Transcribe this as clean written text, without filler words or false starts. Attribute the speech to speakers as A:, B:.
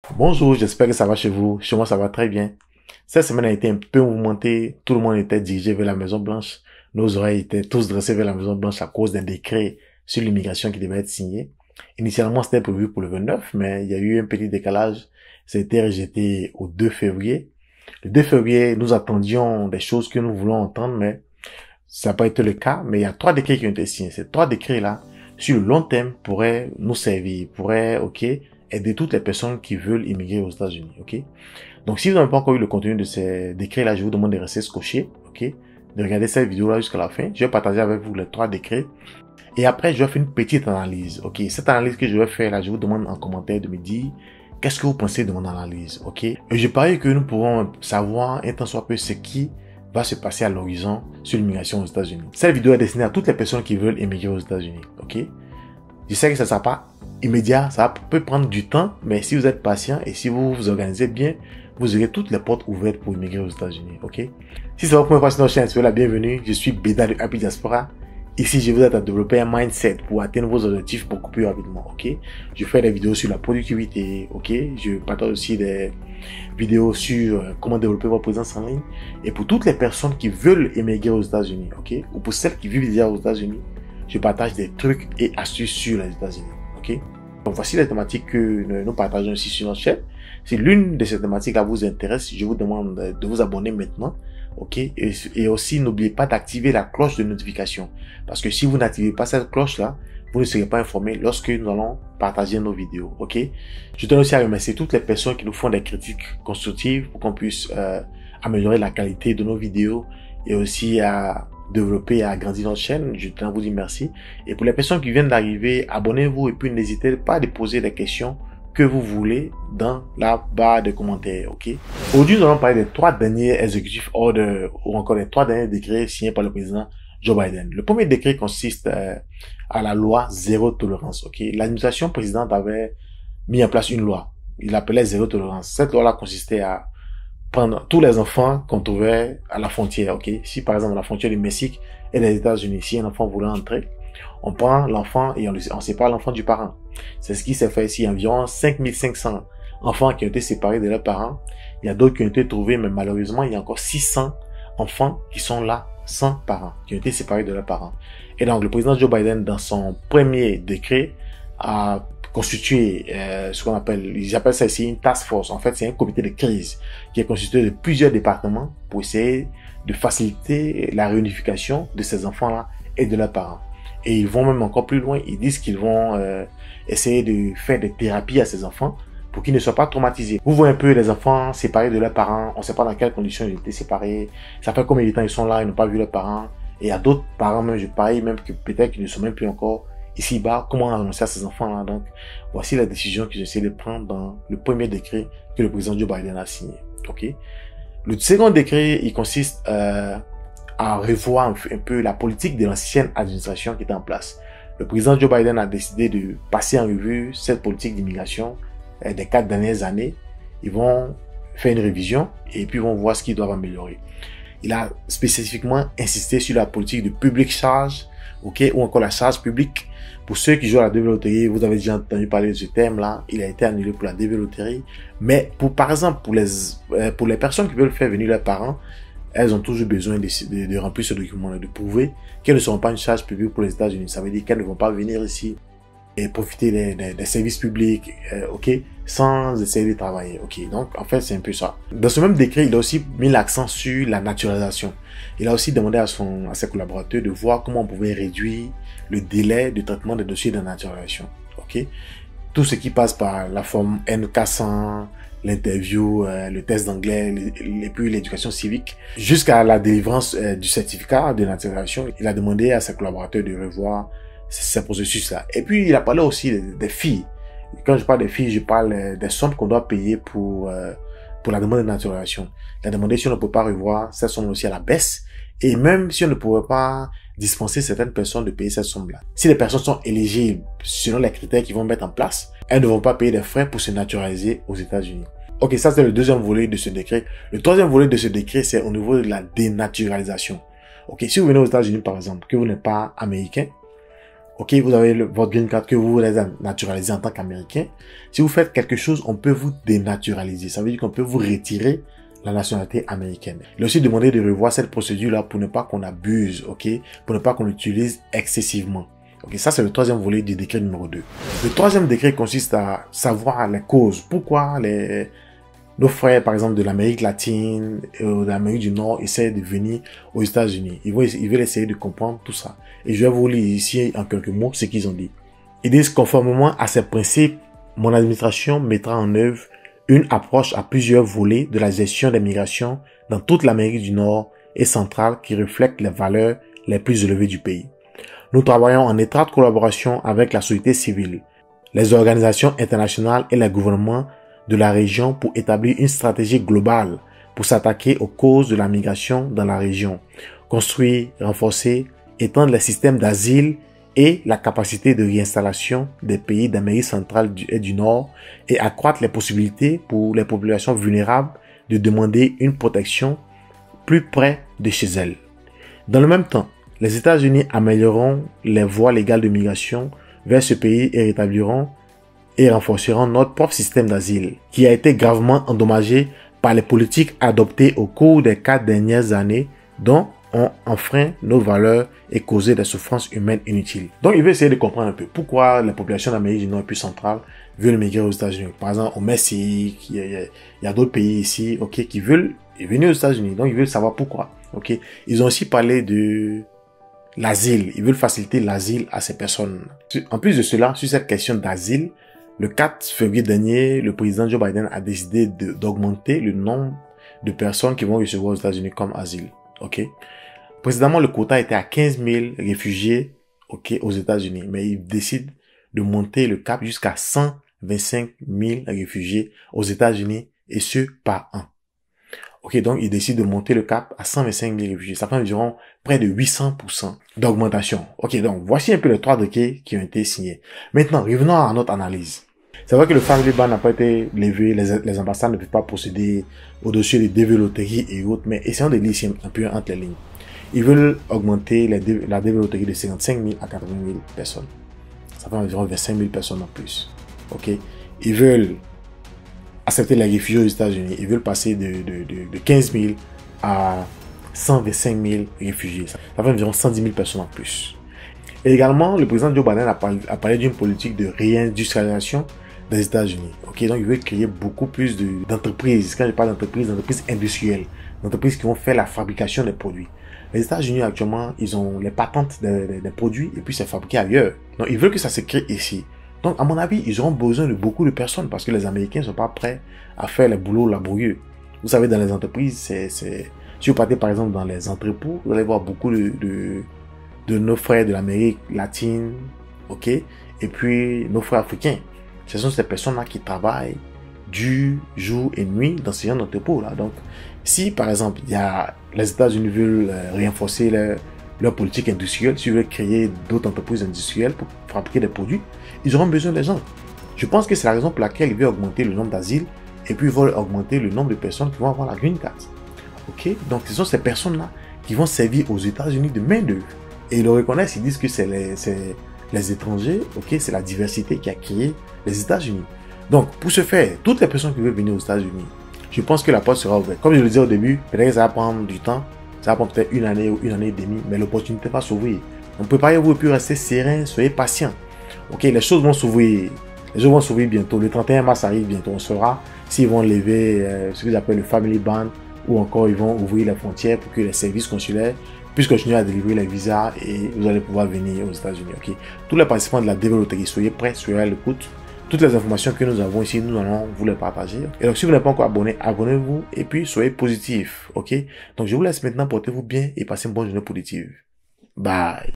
A: Bonjour, j'espère que ça va chez vous. Chez moi, ça va très bien. Cette semaine a été un peu mouvementée. Tout le monde était dirigé vers la Maison Blanche. Nos oreilles étaient tous dressées vers la Maison Blanche à cause d'un décret sur l'immigration qui devait être signé. Initialement, c'était prévu pour le 29, mais il y a eu un petit décalage. Ça a été rejeté au 2 février. Le 2 février, nous attendions des choses que nous voulons entendre, mais ça n'a pas été le cas. Mais il y a 3 décrets qui ont été signés. Ces 3 décrets-là, sur le long terme, pourraient nous servir, pourraient, aider toutes les personnes qui veulent immigrer aux États-Unis, Donc, si vous n'avez pas encore eu le contenu de ces décrets-là, je vous demande de rester scotché, de regarder cette vidéo-là jusqu'à la fin. Je vais partager avec vous les 3 décrets. Et après, je vais faire une petite analyse, Cette analyse que je vais faire là, je vous demande en commentaire de me dire qu'est-ce que vous pensez de mon analyse, Et je parie que nous pourrons savoir un tant soit peu ce qui va se passer à l'horizon sur l'immigration aux États-Unis. Cette vidéo est destinée à toutes les personnes qui veulent immigrer aux États-Unis, Je sais que ça ne sera pas immédiat, ça peut prendre du temps, mais si vous êtes patient et si vous vous organisez bien, vous aurez toutes les portes ouvertes pour immigrer aux États-Unis, Si c'est votre première fois sur notre chaîne, soyez la bienvenue. Je suis Béda de Happy Diaspora. Ici, je vous aide à développer un mindset pour atteindre vos objectifs beaucoup plus rapidement, Je fais des vidéos sur la productivité, Je partage aussi des vidéos sur comment développer votre présence en ligne. Et pour toutes les personnes qui veulent immigrer aux États-Unis, Ou pour celles qui vivent déjà aux États-Unis, je partage des trucs et astuces sur les États-Unis, Donc voici les thématiques que nous partageons ici sur notre chaîne. Si l'une de ces thématiques-là vous intéresse, je vous demande de vous abonner maintenant, Et aussi, n'oubliez pas d'activer la cloche de notification. Parce que si vous n'activez pas cette cloche-là, vous ne serez pas informé lorsque nous allons partager nos vidéos, Je tiens aussi à remercier toutes les personnes qui nous font des critiques constructives pour qu'on puisse améliorer la qualité de nos vidéos et aussi à développer et agrandir notre chaîne. Je tiens à vous dire merci. Et pour les personnes qui viennent d'arriver, abonnez-vous et puis n'hésitez pas à déposer des questions que vous voulez dans la barre de commentaires, Aujourd'hui, nous allons parler des 3 derniers executive orders ou encore des 3 derniers décrets signés par le président Joe Biden. Le premier décret consiste à la loi zéro tolérance, L'administration présidente avait mis en place une loi. Il l'appelait zéro tolérance. Cette loi-là consistait à prendre tous les enfants qu'on trouvait à la frontière, Si par exemple à la frontière du Mexique et des États-Unis, si un enfant voulait entrer, on prend l'enfant et on sépare l'enfant du parent. C'est ce qui s'est fait ici. Environ 5500 enfants qui ont été séparés de leurs parents. Il y a d'autres qui ont été trouvés, mais malheureusement, il y a encore 600 enfants qui sont là sans parents, qui ont été séparés de leurs parents. Et donc, le président Joe Biden, dans son premier décret, a constitué ce qu'on appelle, ils appellent ça ici une task force. En fait, c'est un comité de crise qui est constitué de plusieurs départements pour essayer de faciliter la réunification de ces enfants-là et de leurs parents. Et ils vont même encore plus loin. Ils disent qu'ils vont essayer de faire des thérapies à ces enfants pour qu'ils ne soient pas traumatisés. Vous voyez un peu les enfants séparés de leurs parents. On ne sait pas dans quelles conditions ils étaient séparés. Ça fait combien de temps ils sont là, ils n'ont pas vu leurs parents. Et il y a d'autres parents même, je parie même que peut-être qu'ils ne sont même plus encore ici-bas. Comment annoncer à ces enfants-là? Donc, voici la décision que j'essaie de prendre dans le premier décret que le président Joe Biden a signé. Le second décret, il consiste à revoir un peu la politique de l'ancienne administration qui était en place. Le président Joe Biden a décidé de passer en revue cette politique d'immigration des 4 dernières années. Ils vont faire une révision et puis ils vont voir ce qu'ils doivent améliorer. Il a spécifiquement insisté sur la politique de public charge, ou encore la charge publique. Pour ceux qui jouent à la DV loterie, vous avez déjà entendu parler de ce terme-là. Il a été annulé pour la DV loterie. Mais par exemple, pour les personnes qui veulent faire venir leurs parents, elles ont toujours besoin de remplir ce document-là, de prouver qu'elles ne seront pas une charge publique pour les États-Unis. Ça veut dire qu'elles ne vont pas venir ici et profiter des services publics, sans essayer de travailler, Donc, en fait, c'est un peu ça. Dans ce même décret, il a aussi mis l'accent sur la naturalisation. Il a aussi demandé à ses collaborateurs de voir comment on pouvait réduire le délai de traitement des dossiers de naturalisation, Tout ce qui passe par la forme N400, l'interview, le test d'anglais, et puis l'éducation civique, jusqu'à la délivrance du certificat de naturalisation. Il a demandé à ses collaborateurs de revoir ces processus-là. Et puis, il a parlé aussi des filles. Quand je parle des filles, je parle des sommes qu'on doit payer pour la demande de naturalisation. Il a demandé si on ne peut pas revoir cette somme aussi à la baisse, et même si on ne pourrait pas dispenser certaines personnes de payer cette somme-là. Si les personnes sont éligibles selon les critères qu'ils vont mettre en place, elles ne vont pas payer des frais pour se naturaliser aux États-Unis. Ça c'est le deuxième volet de ce décret. Le troisième volet de ce décret, c'est au niveau de la dénaturalisation. Si vous venez aux États-Unis par exemple, que vous n'êtes pas américain, ok, vous avez votre green card que vous voulez naturaliser en tant qu'Américain. Si vous faites quelque chose, on peut vous dénaturaliser. Ça veut dire qu'on peut vous retirer la nationalité américaine. Il est aussi demandé de revoir cette procédure-là pour ne pas qu'on abuse, ok, pour ne pas qu'on l'utilise excessivement. Ok, ça c'est le troisième volet du décret numéro 2. Le troisième décret consiste à savoir les causes. Pourquoi nos frères, par exemple, de l'Amérique latine et de l'Amérique du Nord essaient de venir aux États-Unis. Ils veulent essayer de comprendre tout ça. Et je vais vous lire ici en quelques mots ce qu'ils ont dit. Ils disent, conformément à ces principes, mon administration mettra en œuvre une approche à plusieurs volets de la gestion des migrations dans toute l'Amérique du Nord et centrale qui reflète les valeurs les plus élevées du pays. Nous travaillons en étroite collaboration avec la société civile, les organisations internationales et les gouvernements de la région pour établir une stratégie globale pour s'attaquer aux causes de la migration dans la région, construire, renforcer, étendre les systèmes d'asile et la capacité de réinstallation des pays d'Amérique centrale et du Nord et accroître les possibilités pour les populations vulnérables de demander une protection plus près de chez elles. Dans le même temps, les États-Unis amélioreront les voies légales de migration vers ce pays et rétabliront et renforceront notre propre système d'asile, qui a été gravement endommagé par les politiques adoptées au cours des 4 dernières années, dont ont enfreint nos valeurs et causé des souffrances humaines inutiles. Donc, il veut essayer de comprendre un peu pourquoi la population d'Amérique du Nord et plus centrale veulent migrer aux États-Unis. Par exemple, au Mexique, il y a d'autres pays ici, ok, qui veulent venir aux États-Unis. Donc, ils veulent savoir pourquoi, ok. Ils ont aussi parlé de l'asile. Ils veulent faciliter l'asile à ces personnes. En plus de cela, sur cette question d'asile, le 4 février dernier, le président Joe Biden a décidé d'augmenter le nombre de personnes qui vont recevoir aux États-Unis comme asile. Ok. Précédemment, le quota était à 15 000 réfugiés, ok, aux États-Unis, mais il décide de monter le cap jusqu'à 125 000 réfugiés aux États-Unis, et ce par an. Ok, donc il décide de monter le cap à 125 000 réfugiés. Ça fait environ près de 800% d'augmentation. Ok, donc voici un peu les 3 décrets qui ont été signés. Maintenant, revenons à notre analyse. C'est vrai que le family ban n'a pas été levé, les ambassades ne peuvent pas procéder au dossier des dévéloteries et autres, mais essayons de lire ici un peu entre les lignes. Ils veulent augmenter la dévéloterie de 55 000 à 80 000 personnes. Ça fait environ 25 000 personnes en plus. Ok. Ils veulent accepter les réfugiés aux États-Unis. Ils veulent passer de 15 000 à 125 000 réfugiés. Ça fait environ 110 000 personnes en plus. Et également, le président Joe Biden a parlé d'une politique de réindustrialisation des États-Unis. Ok, donc il veut créer beaucoup plus d'entreprises. Quand je parle d'entreprises industrielles, d'entreprises qui vont faire la fabrication des produits. Les États-Unis actuellement, ils ont les patentes des produits et puis c'est fabriqué ailleurs. Donc ils veulent que ça se crée ici. Donc à mon avis, ils auront besoin de beaucoup de personnes parce que les Américains ne sont pas prêts à faire les boulots laborieux. Vous savez, dans les entreprises, si vous partez par exemple dans les entrepôts, vous allez voir beaucoup de nos frères de l'Amérique latine, ok, et puis nos frères africains. Ce sont ces personnes-là qui travaillent du jour et nuit dans ces genre d'entrepôts-là. Donc, si par exemple, les États-Unis veulent renforcer leur politique industrielle, s'ils veulent créer d'autres entreprises industrielles pour fabriquer des produits, ils auront besoin des gens. Je pense que c'est la raison pour laquelle ils veulent augmenter le nombre d'asiles et puis ils veulent augmenter le nombre de personnes qui vont avoir la green card. Ok? Donc, ce sont ces personnes-là qui vont servir aux États-Unis de main-d'œuvre. Et ils le reconnaissent, ils disent que c'est les étrangers, ok, c'est la diversité qui a créé les États-Unis. Donc, pour ce faire, toutes les personnes qui veulent venir aux États-Unis, je pense que la porte sera ouverte. Comme je le disais au début, peut-être que ça va prendre du temps, ça va prendre peut-être 1 année ou 1 année et demie, mais l'opportunité va s'ouvrir. Donc, préparez-vous et puis restez serein, soyez patient. Ok, les choses vont s'ouvrir. Les choses vont s'ouvrir bientôt. Le 31 mars arrive bientôt. On saura s'ils vont lever ce qu'ils appellent le family ban ou encore ils vont ouvrir les frontières pour que les services consulaires puissent continuer à délivrer les visas et vous allez pouvoir venir aux États-Unis. Ok, tous les participants de la développerie, soyez prêts, soyez à l'écoute. Toutes les informations que nous avons ici, nous allons vous les partager. Et donc, si vous n'êtes pas encore abonné, abonnez-vous et puis soyez positifs. Ok, donc je vous laisse maintenant, portez-vous bien et passez une bonne journée positive. Bye.